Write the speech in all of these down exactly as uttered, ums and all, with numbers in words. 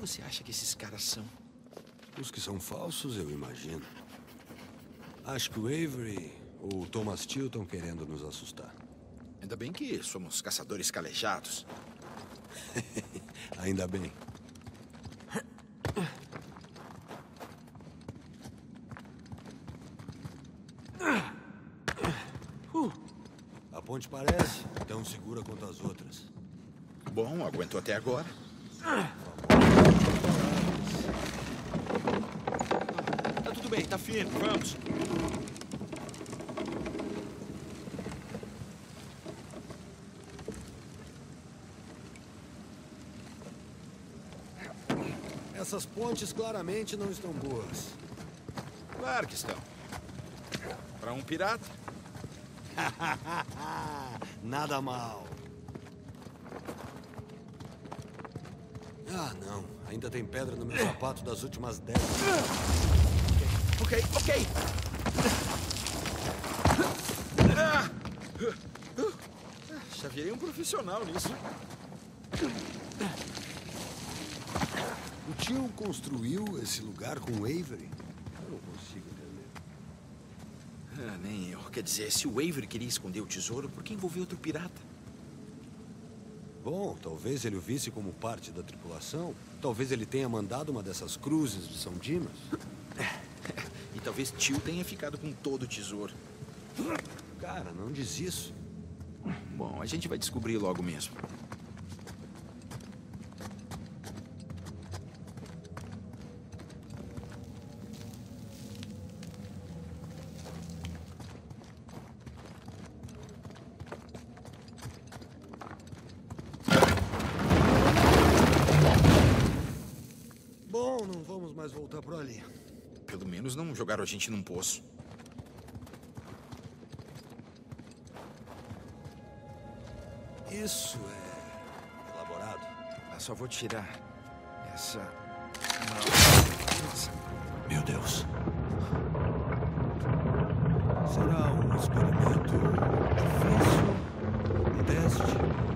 você acha que esses caras são? Os que são falsos, eu imagino. Acho que o Avery ou o Thomas Teal estão querendo nos assustar. Ainda bem que somos caçadores calejados. Ainda bem. A ponte parece tão segura quanto as outras. Bom, aguentou até agora. Tá tudo bem, tá firme, vamos. Essas pontes claramente não estão boas. Claro que estão. Para um pirata. Nada mal. Ah, não. Ainda tem pedra no meu sapato das últimas décadas. Ok, ok. Já virei um profissional nisso. O tio construiu esse lugar com o Avery? Eu não consigo entender. Ah, nem eu. Quer dizer, se o Avery queria esconder o tesouro, por que envolver outro pirata? Bom, talvez ele o visse como parte da tripulação. Talvez ele tenha mandado uma dessas cruzes de São Dimas. E talvez Tio tenha ficado com todo o tesouro. Cara, não diz isso. Bom, a gente vai descobrir logo mesmo. Bom, não vamos mais voltar por ali. Pelo menos não jogaram a gente num poço. Isso é elaborado. Ah, só vou tirar essa... Nossa. Meu Deus. Será um experimento difícil? Um teste?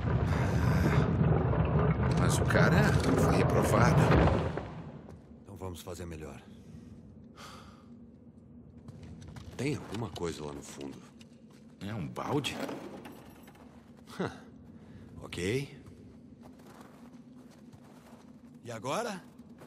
Mas o cara foi reprovado. Então vamos fazer melhor. Tem alguma coisa lá no fundo. É um balde? Ok. E agora?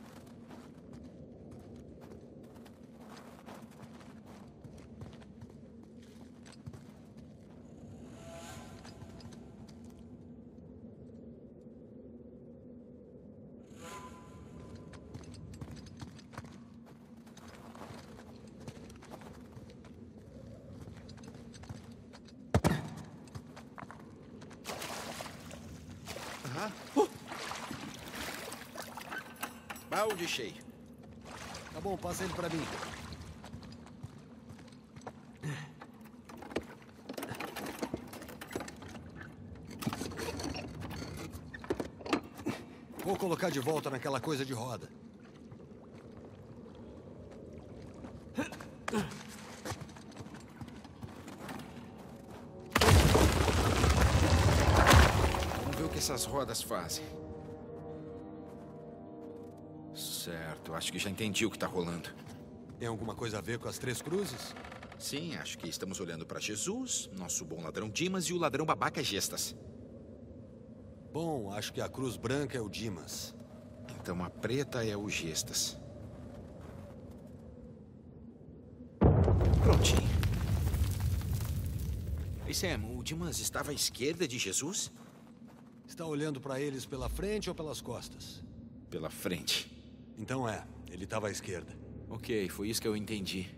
Uh! Balde cheio. Tá bom, passa ele pra mim. Vou colocar de volta naquela coisa de roda. Vamos ver o que essas rodas fazem. Certo, acho que já entendi o que está rolando. Tem alguma coisa a ver com as três cruzes? Sim, acho que estamos olhando para Jesus, nosso bom ladrão Dimas e o ladrão babaca Gestas. Bom, acho que a cruz branca é o Dimas. Então a preta é o Gestas. Prontinho. E Sam, o Dimas estava à esquerda de Jesus? Está olhando para eles pela frente ou pelas costas? Pela frente. Então é, ele estava à esquerda. Ok, foi isso que eu entendi.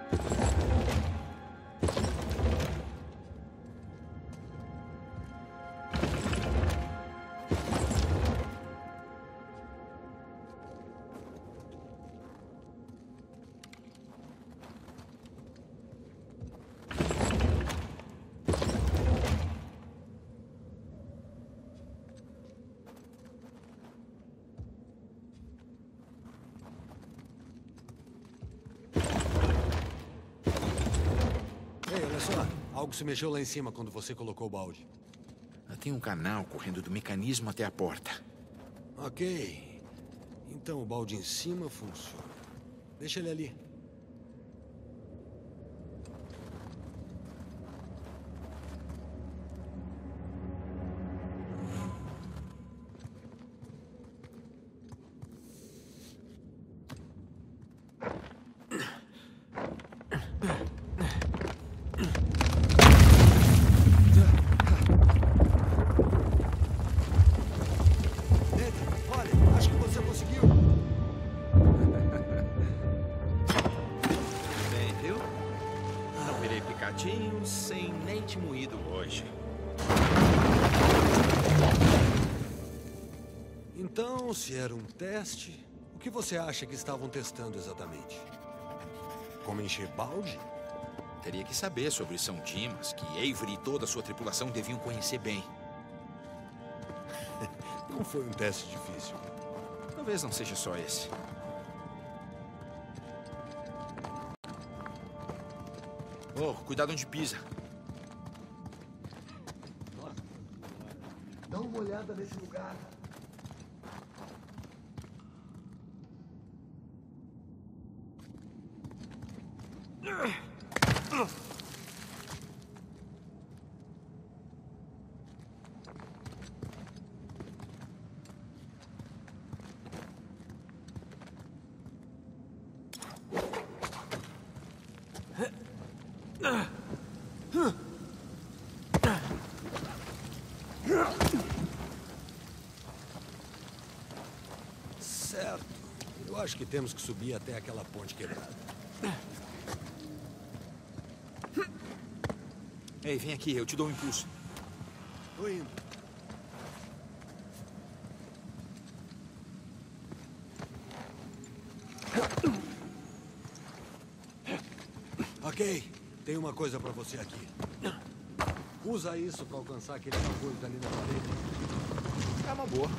Algo se mexeu lá em cima quando você colocou o balde. Tem um canal correndo do mecanismo até a porta. Ok. Então o balde em cima funciona. Deixa ele ali. Sem leite moído hoje. Então, se era um teste, o que você acha que estavam testando exatamente? Como encher balde? Teria que saber sobre São Dimas, que Avery e toda a sua tripulação deviam conhecer bem. Não foi um teste difícil. Talvez não seja só esse. Oh, cuidado onde pisa. Nossa, dá uma olhada nesse lugar. Certo. Eu acho que temos que subir até aquela ponte quebrada. Ei, vem aqui, eu te dou um impulso. Tô indo. Ok, tem uma coisa pra você aqui. Usa isso pra alcançar aquele bagulho que tá ali na parede. É uma boa.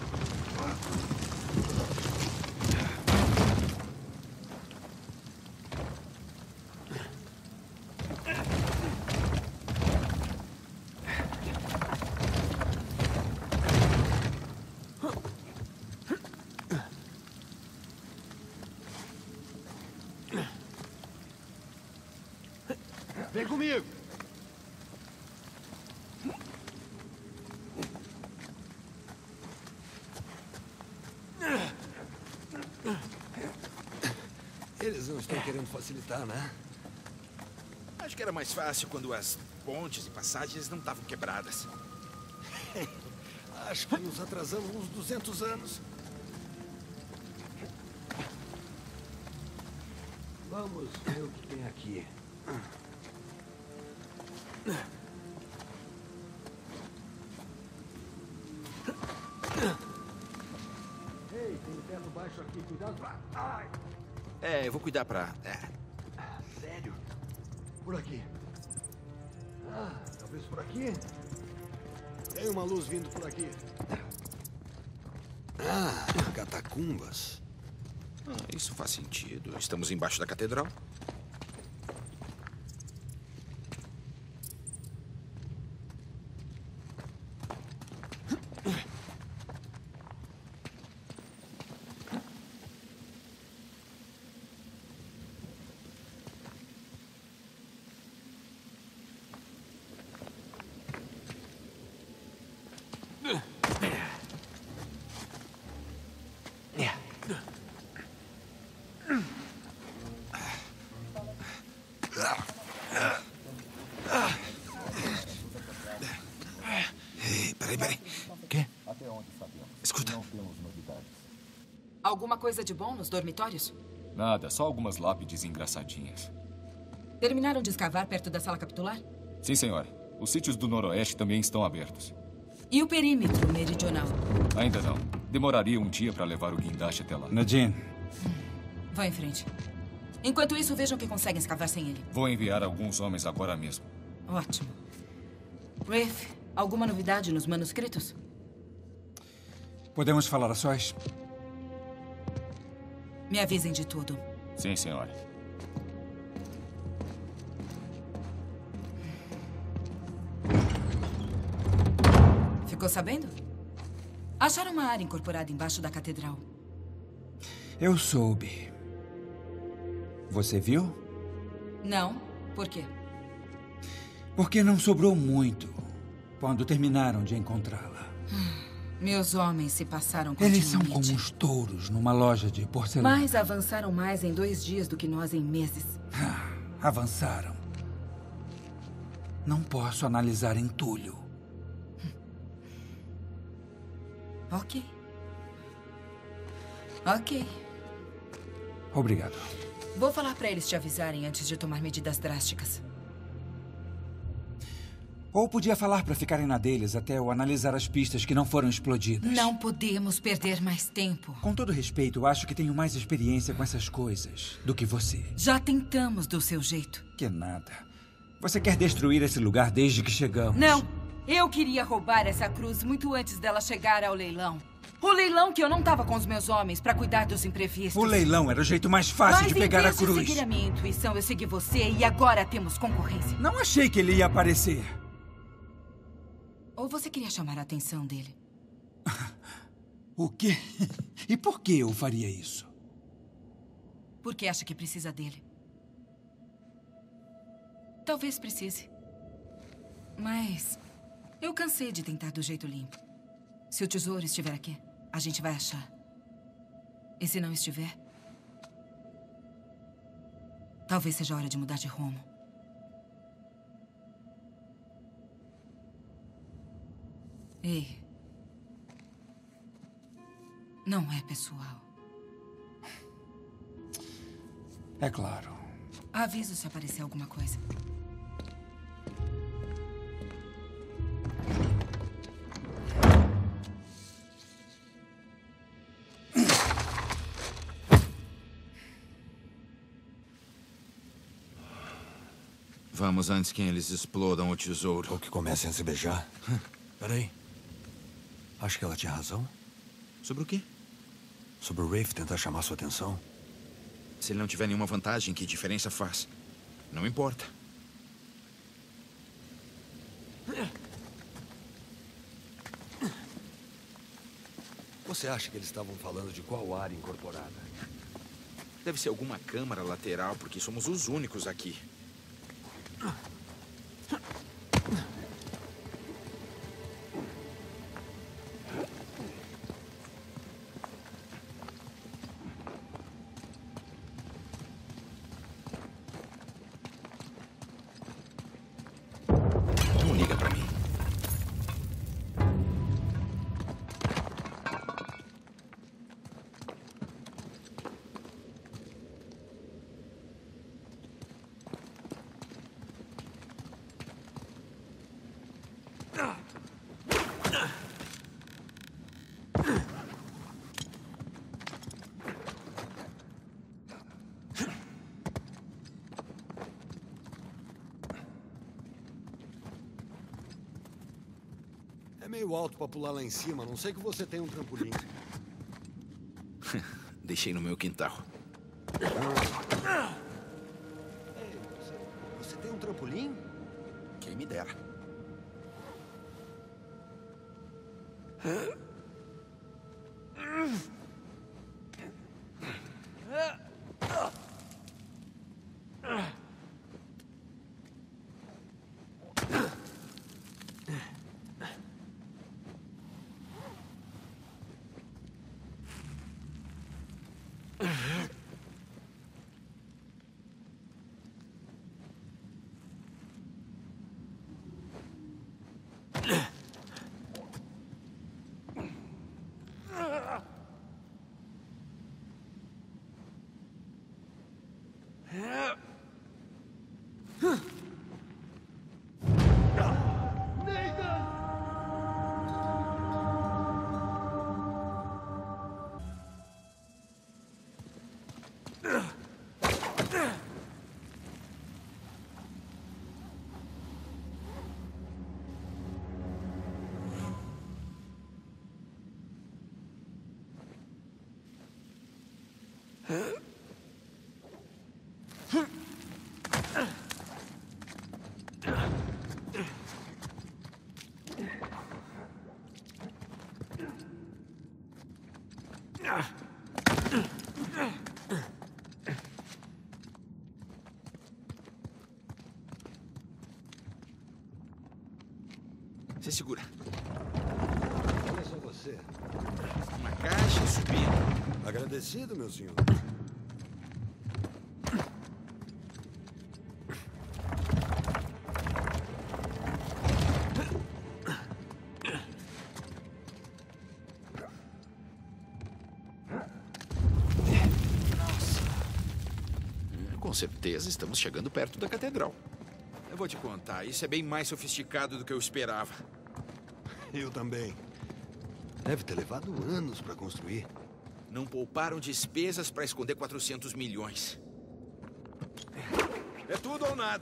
Vem comigo! Eles não estão querendo facilitar, né? Acho que era mais fácil quando as pontes e passagens não estavam quebradas. Acho que nos atrasamos uns duzentos anos. Vamos ver o que tem aqui. Ei, tem teto baixo aqui. Cuidado pra... Ai! É, eu vou cuidar pra... É. Sério? Por aqui. Ah, talvez por aqui. Tem uma luz vindo por aqui. Ah, catacumbas. Ah, isso faz sentido. Estamos embaixo da catedral. Ei, peraí, peraí. Quê? Escuta. Alguma coisa de bom nos dormitórios? Nada, só algumas lápides engraçadinhas. Terminaram de escavar perto da sala capitular? Sim, senhora. Os sítios do noroeste também estão abertos. E o perímetro meridional? Ainda não. Demoraria um dia para levar o guindaste até lá. Nadine. Vá em frente. Enquanto isso, vejam que conseguem escavar sem ele. Vou enviar alguns homens agora mesmo. Ótimo. Rafe, alguma novidade nos manuscritos? Podemos falar a sós? Me avisem de tudo. Sim, senhora. Ficou sabendo? Acharam uma área incorporada embaixo da catedral. Eu soube. Você viu? Não. Por quê? Porque não sobrou muito quando terminaram de encontrá-la. Meus homens se passaram Eles são continuamente. como os touros numa loja de porcelana. Mas avançaram mais em dois dias do que nós em meses. Ah, avançaram. Não posso analisar entulho. Ok. Ok. Obrigado. Vou falar pra eles te avisarem antes de tomar medidas drásticas. Ou podia falar para ficarem na deles até eu analisar as pistas que não foram explodidas. Não podemos perder mais tempo. Com todo respeito, acho que tenho mais experiência com essas coisas do que você. Já tentamos do seu jeito. Que nada. Você quer destruir esse lugar desde que chegamos? Não. Eu queria roubar essa cruz muito antes dela chegar ao leilão. O leilão que eu não estava com os meus homens para cuidar dos imprevistos. O leilão era o jeito mais fácil Mas de pegar a em vez cruz. de seguir a minha intuição, eu segui você e agora temos concorrência. Não achei que ele ia aparecer. Ou você queria chamar a atenção dele? O quê? E por que eu faria isso? Porque acha que precisa dele. Talvez precise. Mas eu cansei de tentar do jeito limpo. Se o tesouro estiver aqui, a gente vai achar. E se não estiver, talvez seja hora de mudar de rumo. Ei. Não é pessoal. É claro. Aviso se aparecer alguma coisa. Vamos antes que eles explodam o tesouro. Ou que comecem a se beijar. Peraí. Acho que ela tinha razão. Sobre o quê? Sobre o Rafe tentar chamar sua atenção. Se ele não tiver nenhuma vantagem, que diferença faz? Não importa. Você acha que eles estavam falando de qual área incorporada? Deve ser alguma câmara lateral, porque somos os únicos aqui. Não liga pra mim. É meio alto pra pular lá em cima, a não sei que você tem um trampolim. Deixei no meu quintal. Ei, você, você tem um trampolim? Quem me dera. Você segura. Olha só você. Uma caixa subindo. Agradecido, meu senhor. Com certeza estamos chegando perto da catedral. Eu vou te contar, isso é bem mais sofisticado do que eu esperava. Eu também. Deve ter levado anos para construir. Não pouparam despesas para esconder quatrocentos milhões. É tudo ou nada.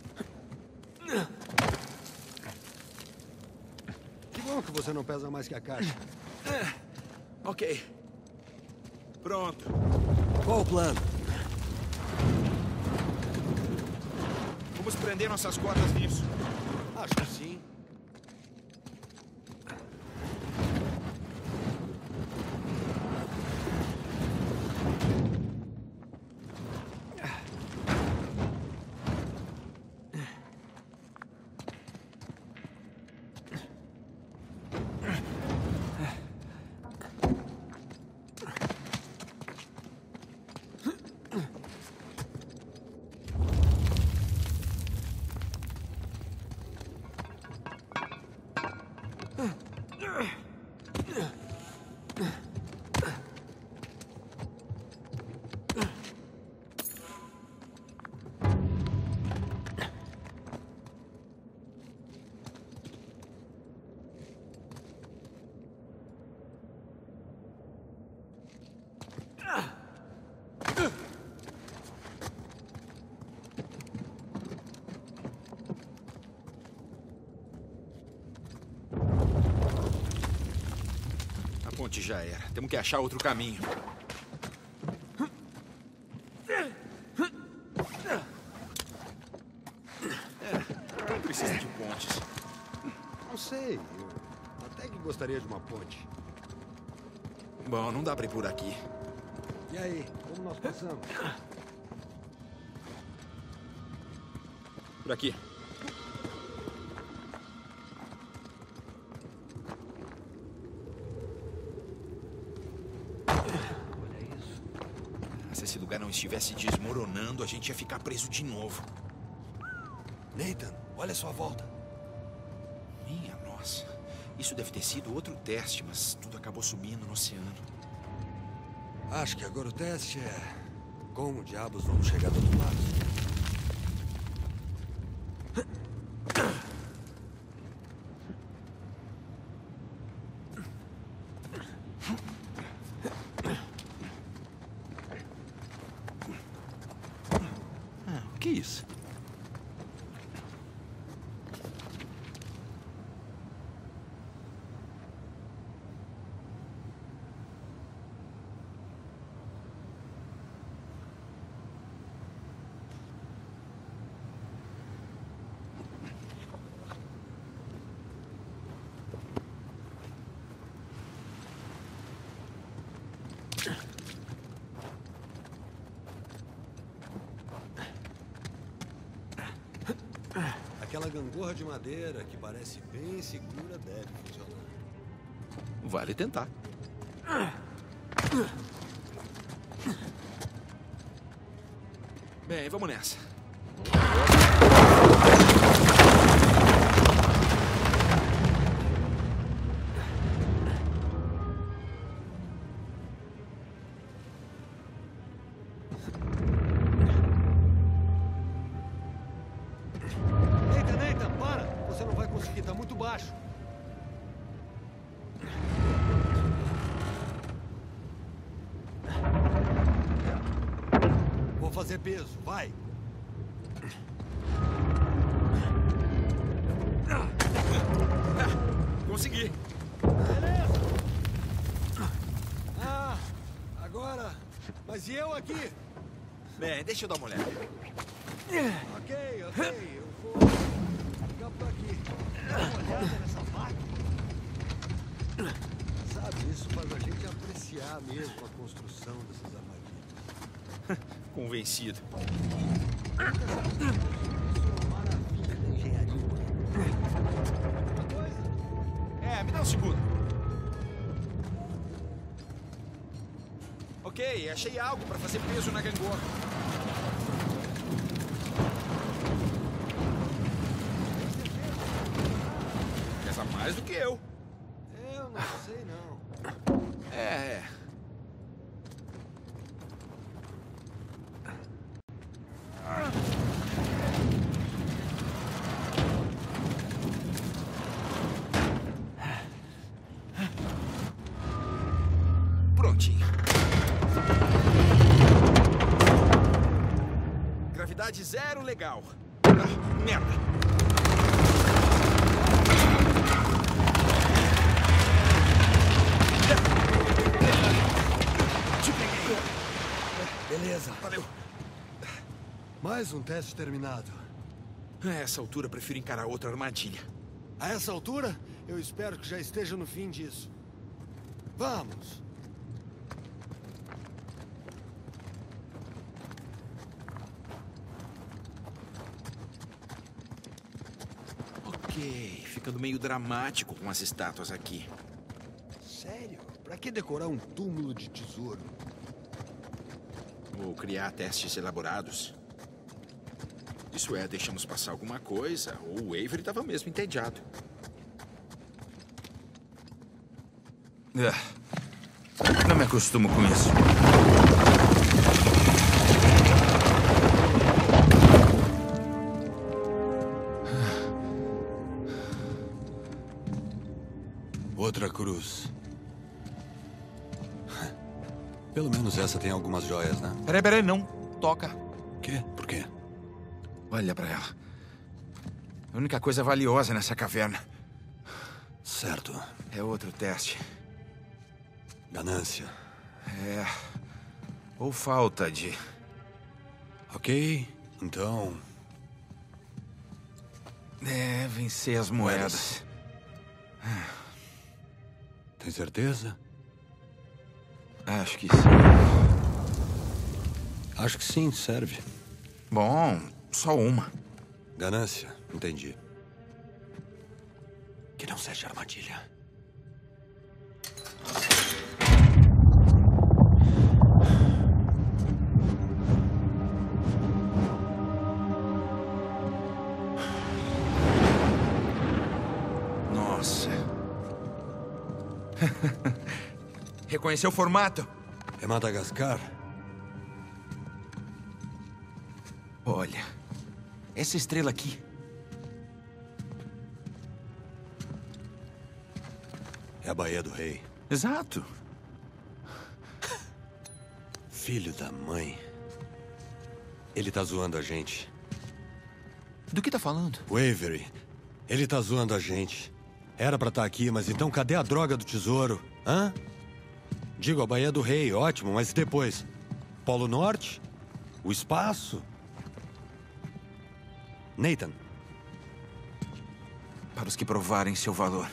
Que bom que você não pesa mais que a caixa. Ok. Pronto. Qual o plano? Vamos prender nossas cordas nisso. Acho que sim. A ponte já era. Temos que achar outro caminho. É, não precisa de pontes. Não sei. Eu até que gostaria de uma ponte. Bom, não dá pra ir por aqui. E aí, como nós passamos? Por aqui. Olha isso. Se esse lugar não estivesse desmoronando, a gente ia ficar preso de novo. Nathan, olha a sua volta. Minha nossa. Isso deve ter sido outro teste, mas tudo acabou subindo no oceano. Acho que agora o teste é como diabos vamos chegar do outro lado. Ah, o que é isso? Aquela gangorra de madeira que parece bem segura deve funcionar. Vale tentar. Bem, vamos nessa. Nathan, Nathan, para! Você não vai conseguir, tá muito baixo. Vou fazer peso, vai! Consegui. Beleza! Ah, agora Mas e eu aqui? Bem, deixa eu dar uma olhada. Ok, ok. Eu vou ficar por aqui. Dá uma olhada nessa máquina. Sabe, isso faz a gente apreciar mesmo a construção dessas armadilhas. Convencido. Maravilha da engenharia. Uma coisa? É, me dá um segundo. Ok, achei algo pra fazer peso na gangorra. Pesa mais do que eu. Eu não sei, não. É, é. Prontinho. Gravidade zero, legal. Ah, merda. Te peguei. Beleza. Valeu. Mais um teste terminado. A essa altura, prefiro encarar outra armadilha. A essa altura, eu espero que já esteja no fim disso. Vamos. Ok, ficando meio dramático com as estátuas aqui. Sério? Pra que decorar um túmulo de tesouro? Ou criar testes elaborados. Isso é, deixamos passar alguma coisa, ou o Avery estava mesmo entediado. Ah, não me acostumo com isso. Outra cruz. Pelo menos essa tem algumas joias, né? Peraí, peraí, não. Toca. Quê? Por quê? Olha pra ela. A única coisa valiosa nessa caverna. Certo. É outro teste. Ganância. É. Ou falta de... Ok, então... É, vencer as moedas. Tem certeza? Acho que sim. Acho que sim, serve. Bom, só uma. Ganância, entendi. Que não seja armadilha. Nossa. Reconheceu o formato? É Madagascar? Olha, essa estrela aqui. É a Baía do Rei. Exato. Filho da mãe. Ele tá zoando a gente. Do que tá falando? O Avery. Ele tá zoando a gente. Era pra estar aqui, mas então cadê a droga do tesouro? Hã? Digo, a Baía do Rei, ótimo, mas depois? Polo Norte? O espaço? Nathan. Para os que provarem seu valor.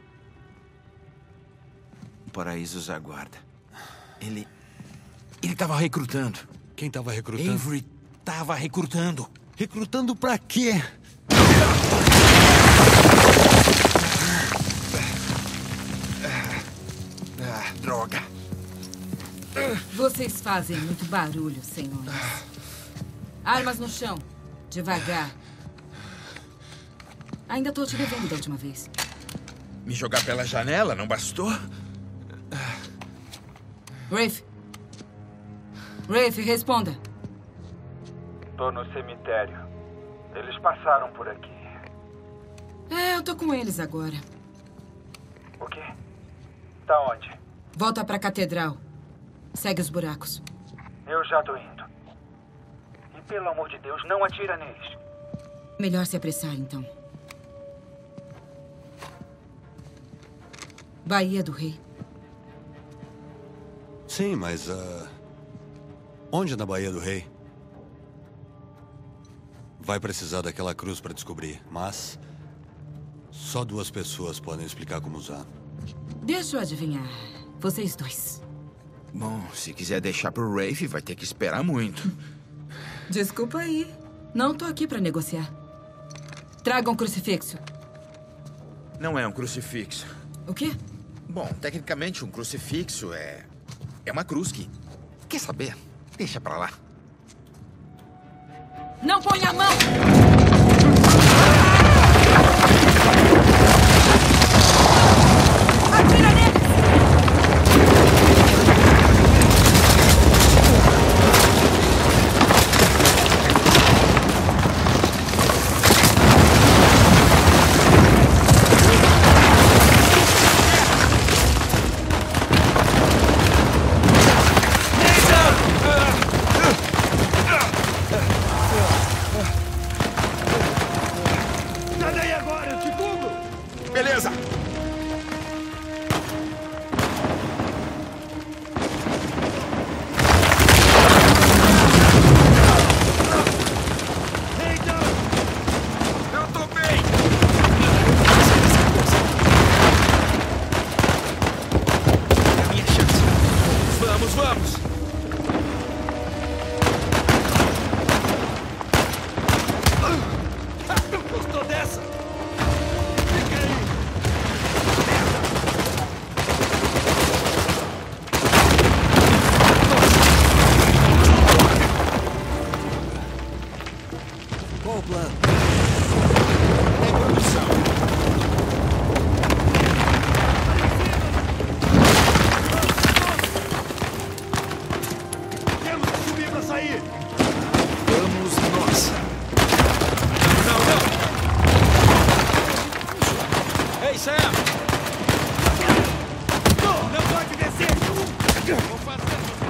O paraíso os aguarda. Ele... Ele estava recrutando. Quem tava recrutando? Avery estava recrutando. Recrutando pra quê? Ah, droga. Vocês fazem muito barulho, senhores. Armas no chão. Devagar. Ainda tô te devendo da última vez. Me jogar pela janela não bastou? Rafe. Rafe, responda. Tô no cemitério. Eles passaram por aqui. É, eu tô com eles agora. O quê? Tá onde? Volta pra catedral. Segue os buracos. Eu já tô indo. E pelo amor de Deus, não atira neles. Melhor se apressar, então. Baía do Rei. Sim, mas... Uh, Onde na Baía do Rei? Vai precisar daquela cruz para descobrir, mas só duas pessoas podem explicar como usar. Deixa eu adivinhar. Vocês dois. Bom, se quiser deixar pro Rafe, vai ter que esperar muito. Desculpa aí. Não tô aqui pra negociar. Traga um crucifixo. Não é um crucifixo. O quê? Bom, tecnicamente um crucifixo é... é uma cruz que... Quer saber? Deixa pra lá. Não põe a mão! Atira nele! Beleza! Eu tô bem! É a minha chance. Vamos, vamos! Gostou dessa? Qual o plano? Em produção. Temos que subir para sair! Vamos nós. Não, não, não! Ei, Sam! Não pode descer! Vou fazer.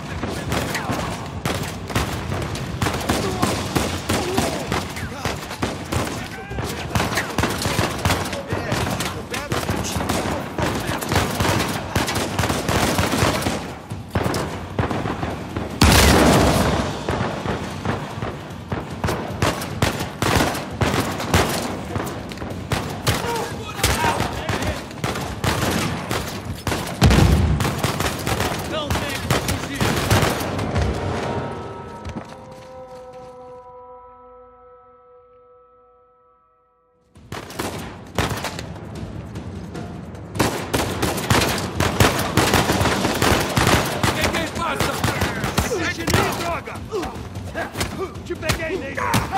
Te peguei, Ney!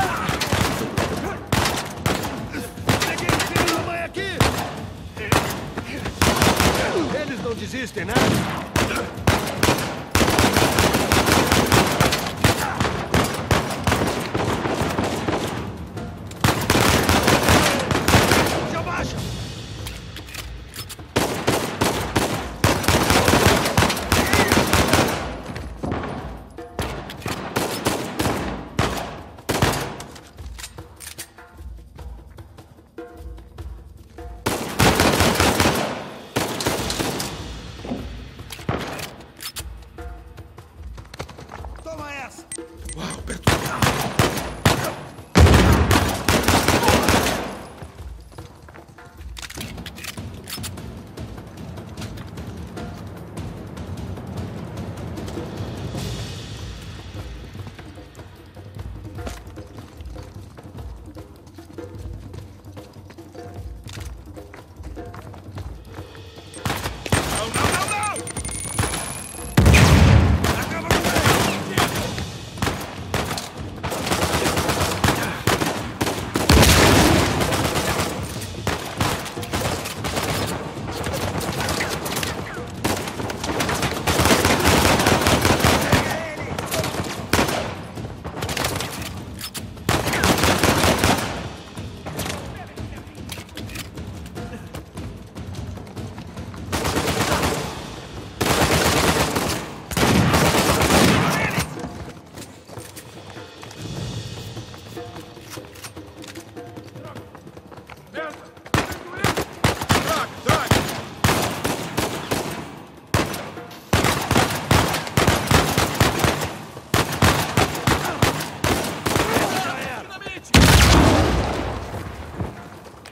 Peguei o filho da mãe aqui! Eles não desistem, né? Já baixa!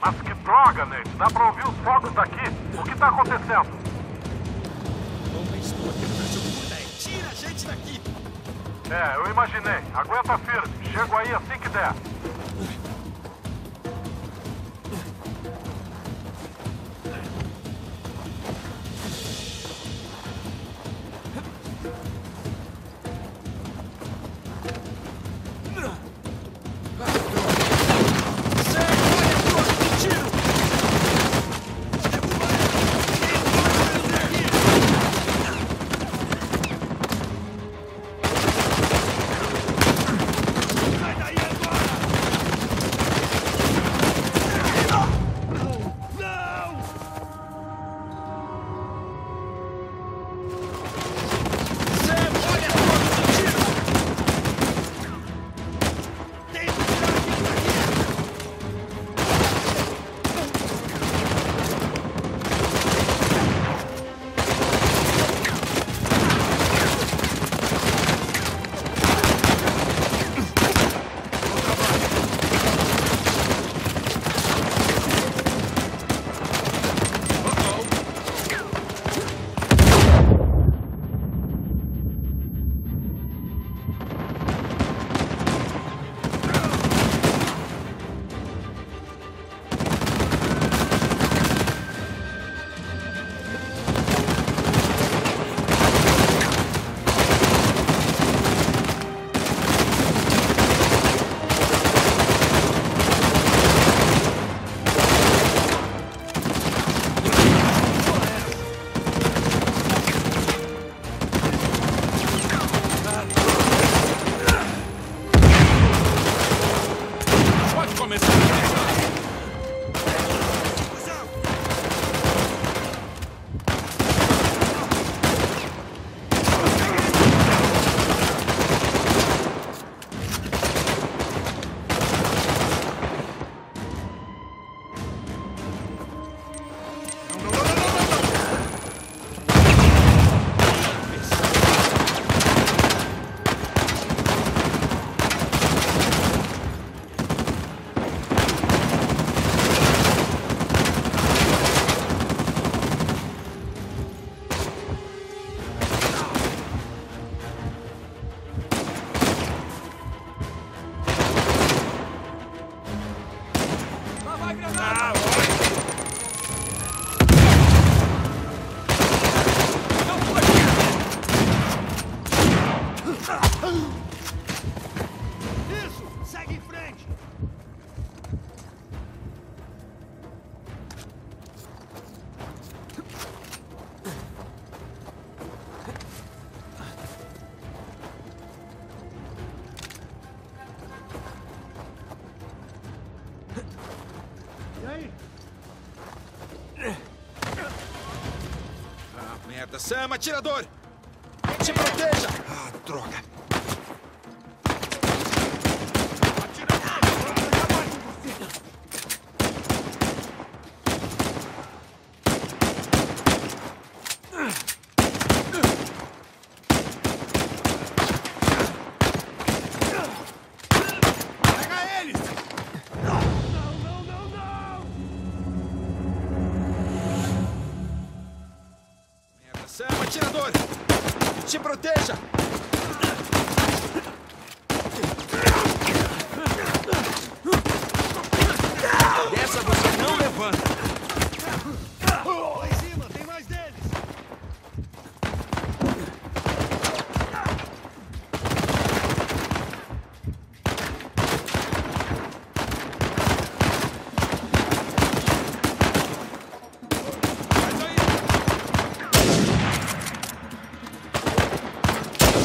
Mas que droga, Nate. Dá pra ouvir os fogos daqui. O que tá acontecendo? Uma história pra segunda é tira a gente daqui. É, eu imaginei. Aguenta firme. Chego aí assim que der. Sam, atirador! Se proteja! Ah, droga! Pega eles! Não, não, não, não! Sam, atirador! Se proteja! Dessa você não levanta! Lá em cima, tem mais deles! Sai daí!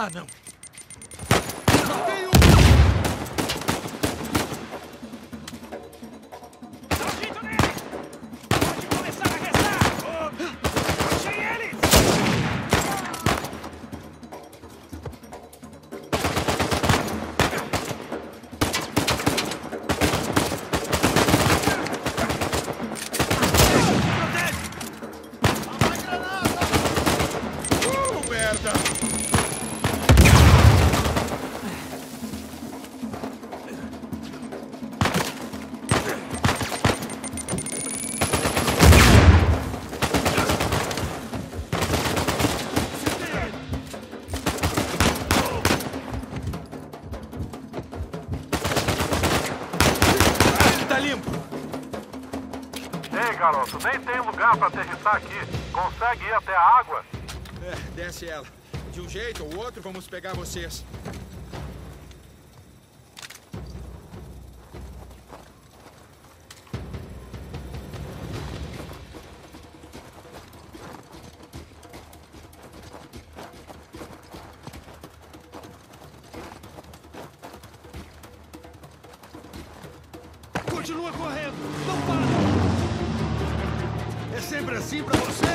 Ah, não. Garoto, nem tem lugar pra aterrissar aqui. Consegue ir até a água? É, desce ela. De um jeito ou outro, vamos pegar vocês. Continua correndo! Não para! É sempre assim pra você?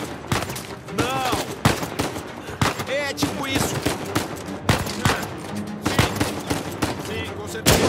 Não! É tipo isso! Sim! Sim, com certeza!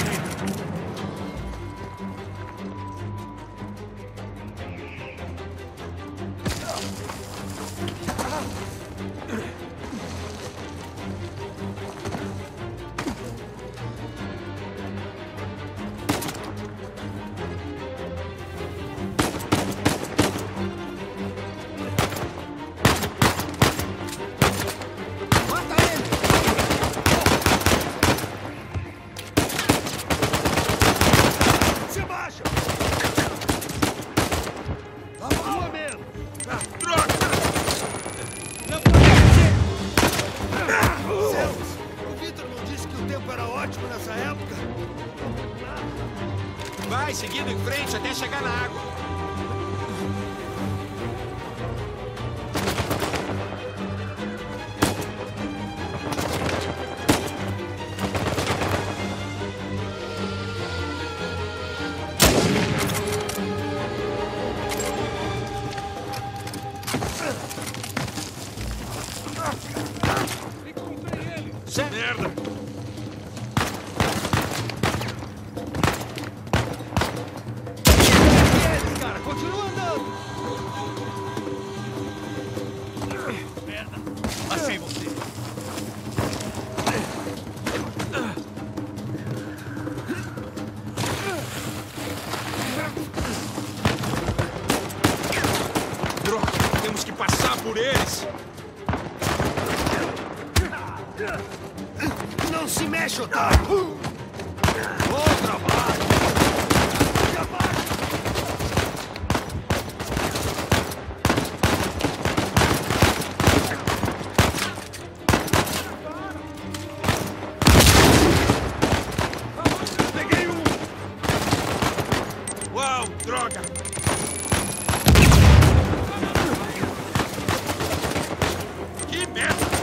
Vai seguindo em frente até chegar na água. Merda! Cara, continua andando! Merda! Assim você! Droga! Temos que passar por eles! Não se mexe, otário! Outra bala! Peguei um! Uau, droga! Que merda!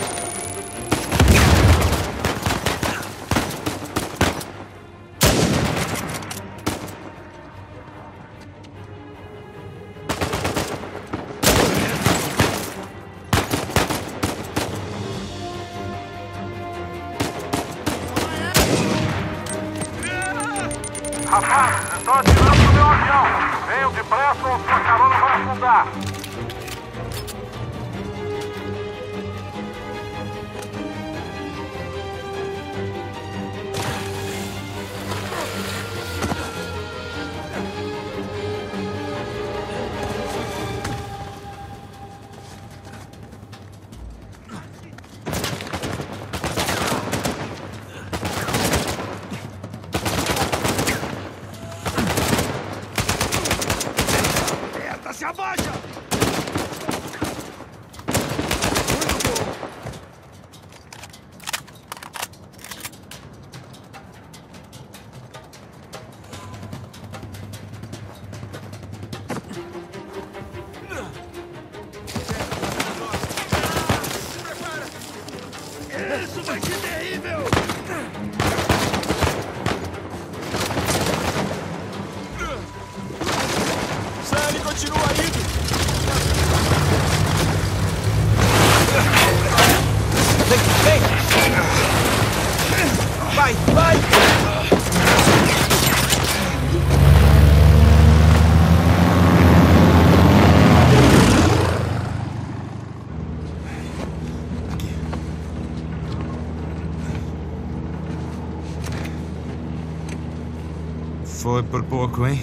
Rapaz, estão atirando no meu avião. Venham depressa ou sua carona vai afundar. Se abaixa! Vai, vai! Foi por pouco, hein?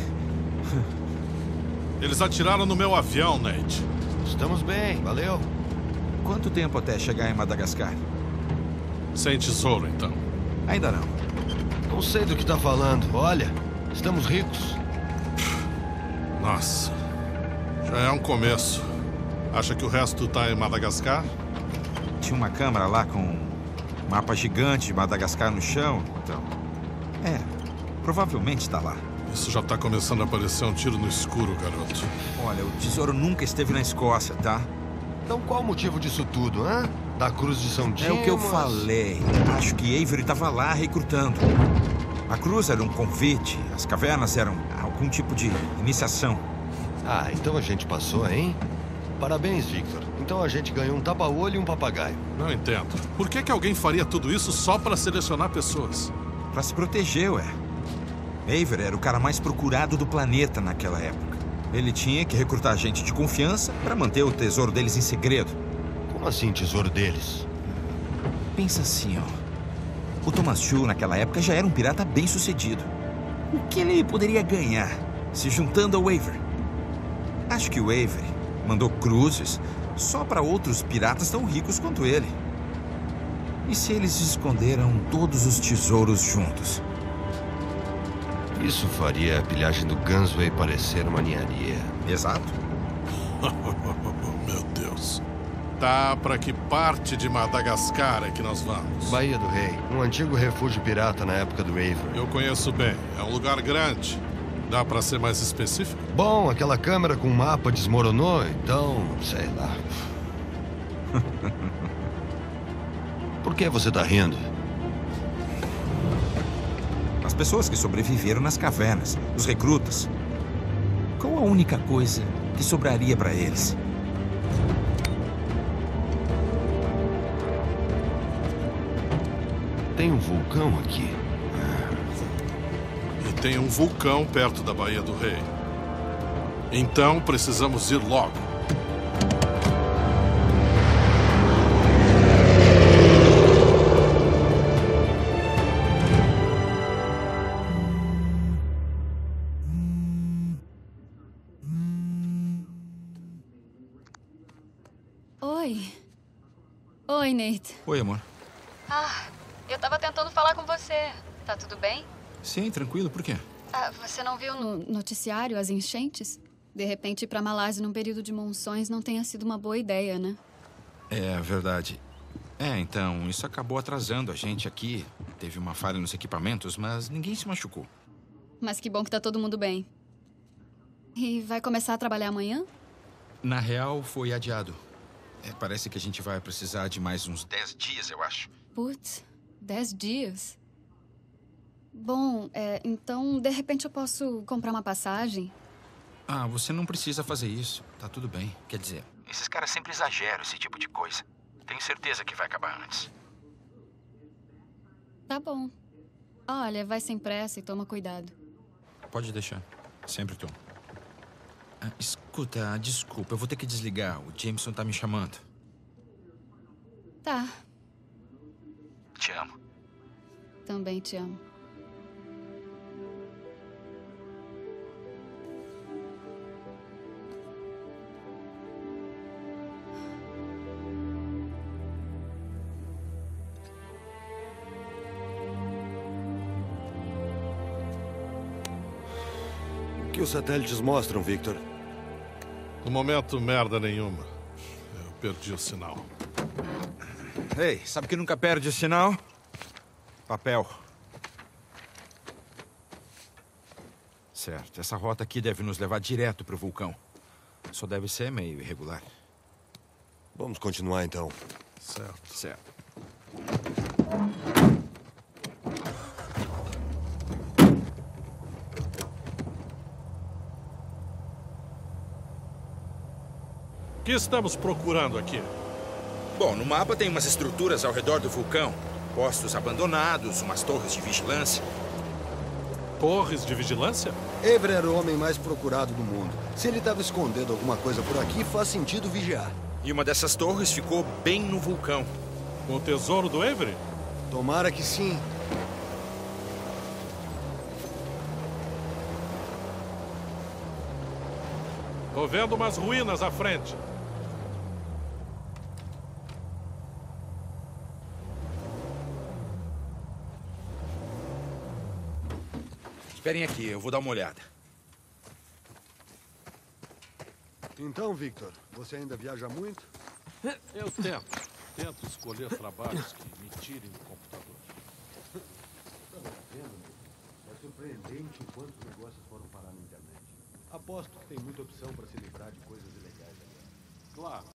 Eles atiraram no meu avião, Nate. Estamos bem, valeu. Quanto tempo até chegar em Madagascar? Sem tesouro, então. Ainda não. Não sei do que tá falando. Olha, estamos ricos. Nossa. Já é um começo. Acha que o resto tá em Madagascar? Tinha uma câmera lá com um mapa gigante de Madagascar no chão, então... É, provavelmente tá lá. Isso já tá começando a aparecer um tiro no escuro, garoto. Olha, o tesouro nunca esteve na Escócia, tá? Então qual o motivo disso tudo, hã? Da Cruz de São Dimas? É o que eu falei. Acho que Avery estava lá recrutando. A cruz era um convite, as cavernas eram algum tipo de iniciação. Ah, então a gente passou, hein? Parabéns, Victor. Então a gente ganhou um tapa-olho e um papagaio. Não entendo. Por que que alguém faria tudo isso só para selecionar pessoas? Para se proteger, ué. Avery era o cara mais procurado do planeta naquela época. Ele tinha que recrutar gente de confiança para manter o tesouro deles em segredo. Como assim, tesouro deles? Pensa assim, ó. O Thomas Chu, naquela época, já era um pirata bem-sucedido. O que ele poderia ganhar se juntando ao Avery? Acho que o Avery mandou cruzes só para outros piratas tão ricos quanto ele. E se eles esconderam todos os tesouros juntos? Isso faria a pilhagem do Gunsway parecer uma ninharia. Exato. Meu Deus. Tá, pra que parte de Madagascar é que nós vamos? Baía do Rei, um antigo refúgio pirata na época do Avery. Eu conheço bem. É um lugar grande. Dá pra ser mais específico? Bom, aquela câmera com mapa desmoronou, então, sei lá. Por que você tá rindo? As pessoas que sobreviveram nas cavernas, os recrutas. Qual a única coisa que sobraria para eles? Tem um vulcão aqui. E tem um vulcão perto da Baía do Rei. Então precisamos ir logo. Oi. Oi, Nate. Oi, amor. Ah, eu tava tentando falar com você. Tá tudo bem? Sim, tranquilo. Por quê? Ah, você não viu no noticiário as enchentes? De repente, ir pra Malásia num período de monções não tenha sido uma boa ideia, né? É verdade. É, então, isso acabou atrasando a gente aqui. Teve uma falha nos equipamentos, mas ninguém se machucou. Mas que bom que tá todo mundo bem. E vai começar a trabalhar amanhã? Na real, foi adiado. É, parece que a gente vai precisar de mais uns dez dias, eu acho. Putz, dez dias? Bom, é, então, de repente eu posso comprar uma passagem? Ah, você não precisa fazer isso. Tá tudo bem. Quer dizer, esses caras sempre exageram esse tipo de coisa. Tenho certeza que vai acabar antes. Tá bom. Olha, vai sem pressa e toma cuidado. Pode deixar. Sempre tomo. Ah, escuta, desculpa, eu vou ter que desligar. O Jameson tá me chamando. Tá. Te amo. Também te amo. O que os satélites mostram, Victor? No momento, merda nenhuma. Eu perdi o sinal. Ei, sabe que nunca perde o sinal? Papel. Certo, essa rota aqui deve nos levar direto pro vulcão. Só deve ser meio irregular. Vamos continuar, então. Certo. Certo. O que estamos procurando aqui? Bom, no mapa tem umas estruturas ao redor do vulcão. postos abandonados, umas torres de vigilância. Torres de vigilância? Avery era o homem mais procurado do mundo. Se ele estava escondendo alguma coisa por aqui, faz sentido vigiar. E uma dessas torres ficou bem no vulcão. Com o tesouro do Avery? Tomara que sim. Tô vendo umas ruínas à frente. Esperem aqui, eu vou dar uma olhada. Então, Victor, você ainda viaja muito? Eu tento. Tento escolher trabalhos que me tirem do computador. É surpreendente o quanto os negócios foram parar na internet. Aposto que tem muita opção para se livrar de coisas ilegais agora. Claro.